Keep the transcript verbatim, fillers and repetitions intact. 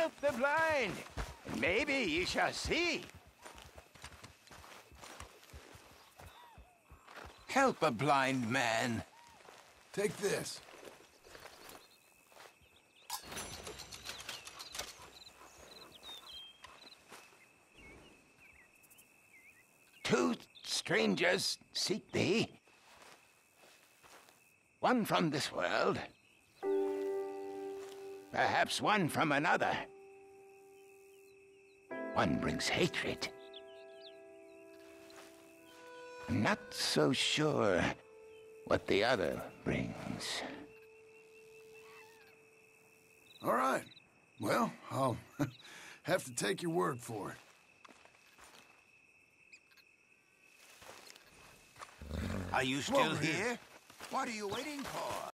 Help the blind, and maybe ye shall see. Help a blind man. Take this. Two strangers seek thee. One from this world. Perhaps one from another. One brings hatred. I'm not so sure what the other brings. All right. Well, I'll have to take your word for it. Are you still over here. here? What are you waiting for?